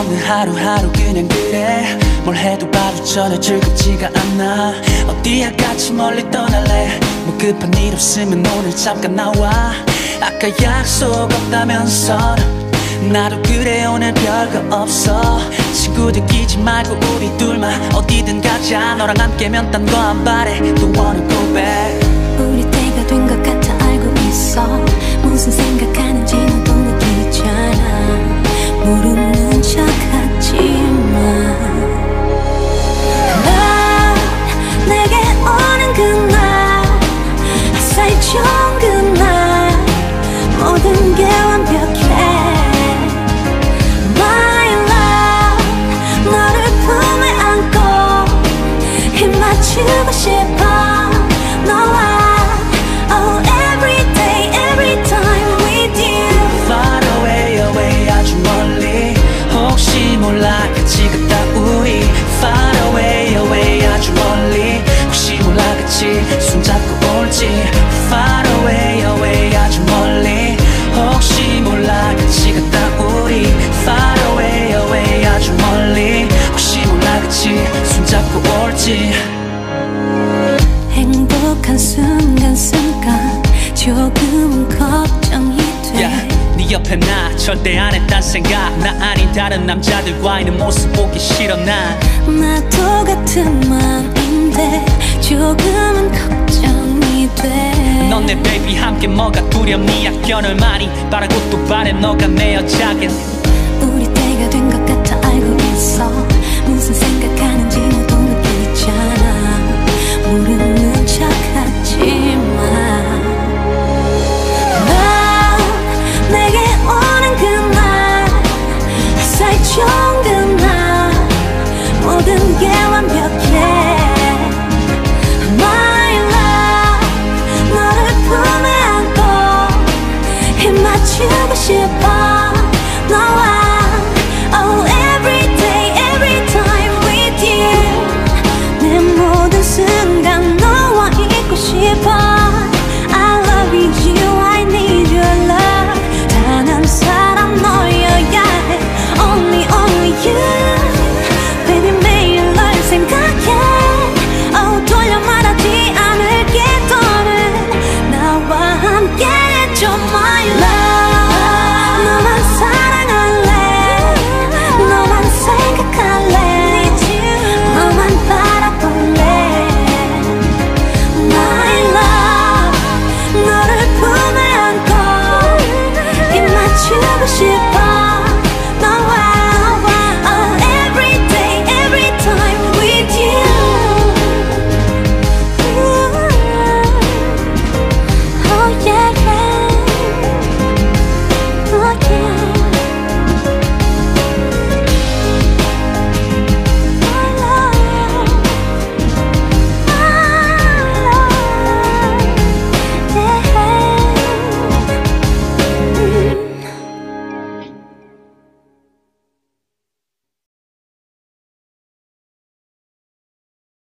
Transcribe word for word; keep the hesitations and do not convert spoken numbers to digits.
우리는 하루하루 그냥 그래. 뭘 해도 바로 전혀 즐겁지가 않아. 어디야 같이 멀리 떠날래. 뭐 급한 일 없으면 오늘 잠깐 나와. 아까 약속 없다면서 나도 그래 오늘 별거 없어. 친구들 끼지 말고 우리 둘만 어디든 가자. 너랑 함께면 딴 거 안 바래. Don't wanna go back. 우리 때가 된 것 같아 알고 있어. 무슨 생각하는지 너도 느끼잖아. 모르는 척 하지마. 난 내게 오는 그날 햇살 좋은 그날 모든 게 완벽해. My love 너를 품에 안고 힘 맞추고 싶어. 너와 Oh every day every time with you. Far away away 아주 멀리. 혹시 몰라 같이 갔다 우리. Far away away 아주 멀리. 혹시 몰라 같이 손잡고 올지. Far away away 아주 멀리. 혹시 몰라 같이 갔다 우리. Far away away 아주 멀리. 혹시 몰라 같이 손잡고 올지. 행복한 순간순간 조금은 걱정이 돼. yeah, 네 옆에 나 절대 안 했단 생각. 나 아닌 다른 남자들과 있는 모습 보기 싫어. 난 나도 같은 맘인데 조금은 걱정이 돼. 넌 내 베이비 함께 뭐가 두렵니. 약견을 많이 바라고 또 바래. 너가 내 여자긴. 우리 때가 된 것 같아 알고 있어. 무슨 생각하는지 모두